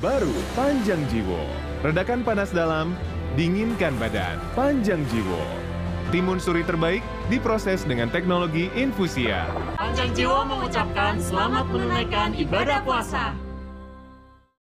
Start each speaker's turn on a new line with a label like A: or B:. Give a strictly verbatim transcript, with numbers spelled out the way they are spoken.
A: Baru Panjang Jiwo. Redakan panas dalam, dinginkan badan. Panjang Jiwo. Timun suri terbaik diproses dengan teknologi infusia.
B: Panjang Jiwo mengucapkan selamat menunaikan ibadah puasa.